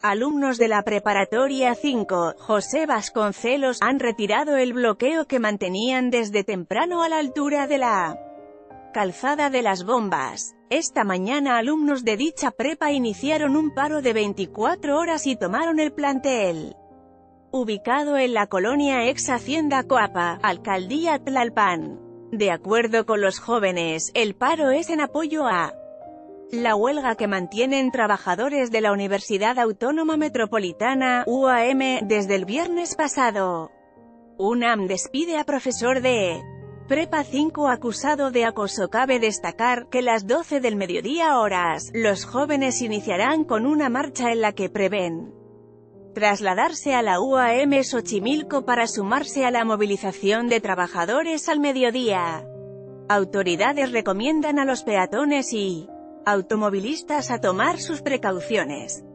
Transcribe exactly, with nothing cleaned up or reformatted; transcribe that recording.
Alumnos de la Preparatoria cinco, José Vasconcelos, han retirado el bloqueo que mantenían desde temprano a la altura de la Calzada de las Bombas. Esta mañana alumnos de dicha prepa iniciaron un paro de veinticuatro horas y tomaron el plantel, ubicado en la colonia ex Hacienda Coapa, Alcaldía Tlalpan. De acuerdo con los jóvenes, el paro es en apoyo a la huelga que mantienen trabajadores de la Universidad Autónoma Metropolitana, U A M, desde el viernes pasado. UNAM despide a profesor de Prepa cinco acusado de acoso. Cabe destacar que las doce del mediodía horas, los jóvenes iniciarán con una marcha en la que prevén trasladarse a la U A M Xochimilco para sumarse a la movilización de trabajadores al mediodía. Autoridades recomiendan a los peatones y automovilistas a tomar sus precauciones.